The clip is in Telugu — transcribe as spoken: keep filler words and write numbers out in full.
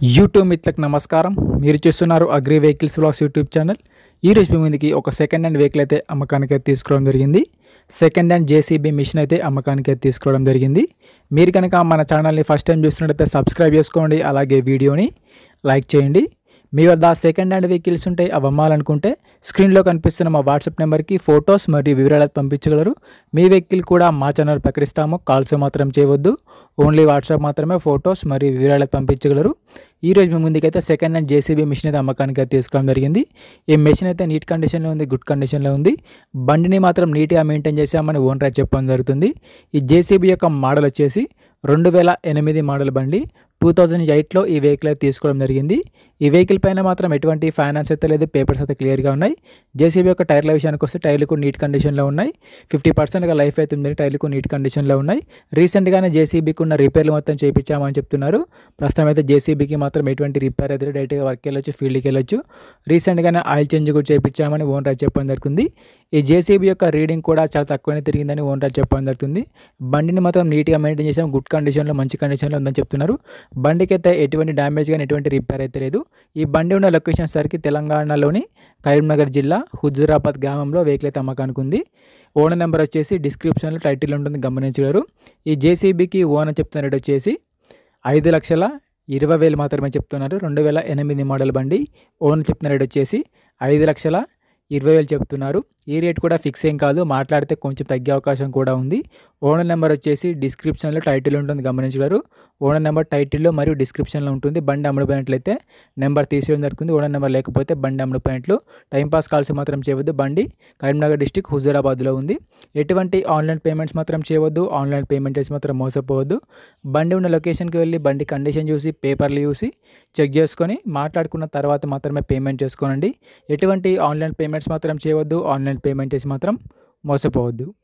యూట్యూబ్ మిత్రులకు నమస్కారం. మీరు చూస్తున్నారు agri vehicles vlogs YouTube channel. ఈ రోజు మీ ముందుకి ఒక సెకండ్ హ్యాండ్ వెహికల్ అయితే అమ్మకానికి అయితే తీసుకోవడం జరిగింది. సెకండ్ హ్యాండ్ జేసీబీ మిషన్ అయితే అమ్మకానికి అయితే తీసుకోవడం జరిగింది. మీరు కనుక మన ఛానల్ని ఫస్ట్ టైం చూస్తున్నట్లయితే సబ్స్క్రైబ్ చేసుకోండి, అలాగే వీడియోని లైక్ చేయండి. మీ వద్ద సెకండ్ హ్యాండ్ వెహికల్స్ ఉంటే అవి అమ్మాలనుకుంటే స్క్రీన్లో కనిపిస్తున్న మా వాట్సాప్ నెంబర్కి ఫొటోస్ మరియు వివరాలు పంపించగలరు. మీ వెహికల్ కూడా మా ఛానల్ ప్రకటిస్తాము. కాల్స్ మాత్రం చేయవద్దు, ఓన్లీ వాట్సాప్ మాత్రమే ఫొటోస్ మరియు వివరాలు పంపించగలరు. ఈరోజు మీ ముందుకైతే సెకండ్ హ్యాండ్ జేసీబీ మిషన్ అయితే అమ్మకానికి అయితే తీసుకోవడం జరిగింది. ఈ మిషన్ అయితే నీట్ కండిషన్లో ఉంది, గుడ్ కండిషన్లో ఉంది. బండిని మాత్రం నీట్గా మెయింటైన్ చేసామని ఓనర్ చెప్పడం జరుగుతుంది. ఈ జేసీబీ యొక్క మోడల్ వచ్చేసి రెండు వేల ఎనిమిది మోడల్ బండి. టూ థౌజండ్ ఎయిట్లో ఈ వెహికల్ అయితే తీసుకోవడం జరిగింది. ఈ వెహికల్ పైన మాత్రం ఎటువంటి ఫైనాన్స్ అయితే లేదు, పేపర్స్ అయితే క్లియర్గా ఉన్నాయి. జేసీబీ యొక్క టైర్ల విషయానికి వస్తే టైర్లు కూడా నీట్ కండిషన్లో ఉన్నాయి. ఫిఫ్టీ పర్సెంట్గా లైఫ్ అయితే ఉంది, టైర్లు కూడా నీట్ కండిషన్లో ఉన్నాయి. రీసెంట్గానే జేసీబీకి ఉన్న రిపేర్లు మొత్తం చేయించామని చెప్తున్నారు. ప్రస్తుతం అయితే జేసీబీకి మాత్రం ఎటువంటి రిపేర్ అయితే డైరెక్ట్గా వర్క్ వెళ్ళొచ్చు, ఫీల్డ్కి వెళ్ళొచ్చు. రీసెంట్గానే ఆయిల్ చేంజ్ కూడా చేయించామని ఓనర్ చెప్పడం జరుగుతుంది. ఈ జేసీబీ యొక్క రీడింగ్ కూడా చాలా తక్కువనే తిరిగిందని ఓనర్ చెప్పడం జరుగుతుంది. బండిని మాత్రం నీట్గా మెయింటైన్ చేసాం, గుడ్ కండిషన్లో మంచి కండిషన్లో ఉందని చెప్తున్నారు. బండికి అయితే ఎటువంటి డ్యామేజ్ కానీ ఎటువంటి రిపేర్ అయితే లేదు. ఈ బండి ఉన్న లొకేషన్ సరికి తెలంగాణలోని కరీంనగర్ జిల్లా హుజూరాబాద్ గ్రామంలో వెహికల్ అయితే అమ్మకానికి ఉంది. ఓనర్ నెంబర్ వచ్చేసి డిస్క్రిప్షన్లో టైటిల్ ఉంటుంది, గమనించగలరు. ఈ జేసీబీకి ఓనర్ చెప్తున్న రేట్ వచ్చేసి ఐదు లక్షల ఇరవై వేలు మాత్రమే చెప్తున్నారు. రెండు వేల ఎనిమిది మోడల్ బండి. ఓనర్ చెప్తున్న రేట్ వచ్చేసి ఐదు లక్షల ఇరవై వేలు చెప్తున్నారు. ఈ రేట్ కూడా ఫిక్స్ ఏం కాదు, మాట్లాడితే కొంచెం తగ్గే అవకాశం కూడా ఉంది. ఓనర్ నెంబర్ వచ్చేసి డిస్క్రిప్షన్లో టైటిల్ ఉంటుంది, గమనించగలరు. ఓనర్ నెంబర్ టైటిల్లో మరియు డిస్క్రిప్షన్లో ఉంటుంది. బండి అమ్ముడుపోయినట్లయితే నెంబర్ తీసేయడం జరుగుతుంది. ఓనర్ నెంబర్ లేకపోతే బండి అమ్ముడుపోయినట్లు. టైంపాస్ కాల్స్ మాత్రం చేయవద్దు. బండి కరీంనగర్ డిస్టిక్ హుజూరాబాద్లో ఉంది. ఎటువంటి ఆన్లైన్ పేమెంట్స్ మాత్రం చేయవద్దు, ఆన్లైన్ పేమెంట్ చేసి మాత్రం మోసపోవద్దు. బండి ఉన్న లొకేషన్కి వెళ్ళి బండి కండిషన్ చూసి పేపర్లు చూసి చెక్ చేసుకొని మాట్లాడుకున్న తర్వాత మాత్రమే పేమెంట్ చేసుకోనండి. ఎటువంటి ఆన్లైన్ పేమెంట్స్ మాత్రం చేయవద్దు, ఆన్లైన్ పేమెంట్ చేసి మాత్రం మోసపోవద్దు.